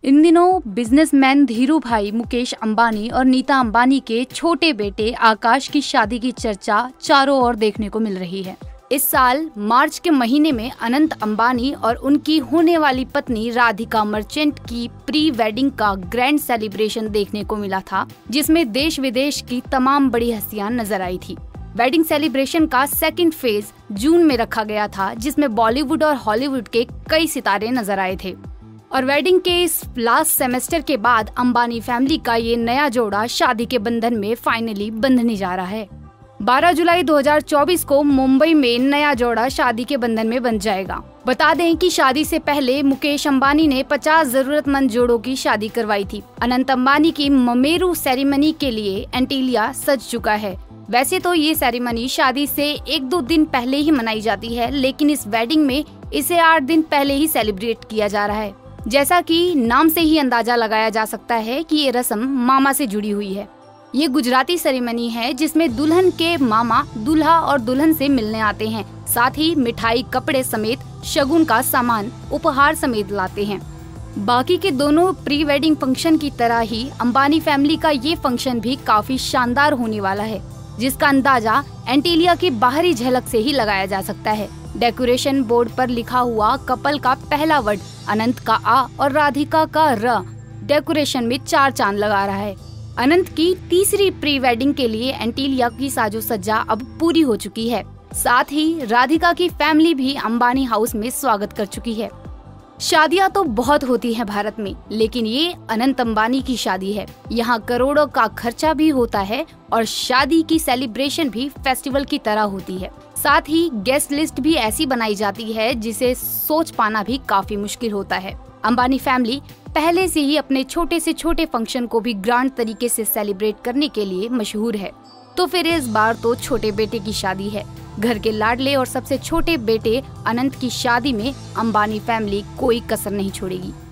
इन दिनों बिजनेसमैन धीरू भाई मुकेश अंबानी और नीता अंबानी के छोटे बेटे आकाश की शादी की चर्चा चारों ओर देखने को मिल रही है। इस साल मार्च के महीने में अनंत अंबानी और उनकी होने वाली पत्नी राधिका मर्चेंट की प्री वेडिंग का ग्रैंड सेलिब्रेशन देखने को मिला था, जिसमें देश विदेश की तमाम बड़ी हस्तियां नजर आई थी। वेडिंग सेलिब्रेशन का सेकंड फेज जून में रखा गया था, जिसमें बॉलीवुड और हॉलीवुड के कई सितारे नजर आए थे। और वेडिंग के इस लास्ट सेमेस्टर के बाद अंबानी फैमिली का ये नया जोड़ा शादी के बंधन में फाइनली बंधने जा रहा है। 12 जुलाई 2024 को मुंबई में नया जोड़ा शादी के बंधन में बंध जाएगा। बता दें कि शादी से पहले मुकेश अंबानी ने 50 जरूरतमंद जोड़ों की शादी करवाई थी। अनंत अंबानी की ममेरू सेरेमनी के लिए एंटीलिया सज चुका है। वैसे तो ये सेरेमनी शादी से 1-2 दिन पहले ही मनाई जाती है, लेकिन इस वेडिंग में इसे 8 दिन पहले ही सेलिब्रेट किया जा रहा है। जैसा कि नाम से ही अंदाजा लगाया जा सकता है कि ये रस्म मामा से जुड़ी हुई है। ये गुजराती सेरेमनी है जिसमें दुल्हन के मामा दूल्हा और दुल्हन से मिलने आते हैं, साथ ही मिठाई, कपड़े समेत शगुन का सामान उपहार समेत लाते हैं। बाकी के दोनों प्री वेडिंग फंक्शन की तरह ही अंबानी फैमिली का ये फंक्शन भी काफी शानदार होने वाला है, जिसका अंदाजा एंटीलिया की बाहरी झलक से ही लगाया जा सकता है। डेकोरेशन बोर्ड पर लिखा हुआ कपल का पहला वर्ड अनंत का आ और राधिका का र डेकोरेशन में 4 चांद लगा रहा है। अनंत की तीसरी प्री वेडिंग के लिए एंटीलिया की साजो सज्जा अब पूरी हो चुकी है। साथ ही राधिका की फैमिली भी अंबानी हाउस में स्वागत कर चुकी है। शादियां तो बहुत होती हैं भारत में, लेकिन ये अनंत अंबानी की शादी है। यहाँ करोड़ों का खर्चा भी होता है और शादी की सेलिब्रेशन भी फेस्टिवल की तरह होती है। साथ ही गेस्ट लिस्ट भी ऐसी बनाई जाती है जिसे सोच पाना भी काफी मुश्किल होता है। अंबानी फैमिली पहले से ही अपने छोटे से छोटे फंक्शन को भी ग्रांड तरीके से सेलिब्रेट करने के लिए मशहूर है। तो फिर इस बार तो छोटे बेटे की शादी है। घर के लाडले और सबसे छोटे बेटे अनंत की शादी में अंबानी फैमिली कोई कसर नहीं छोड़ेगी।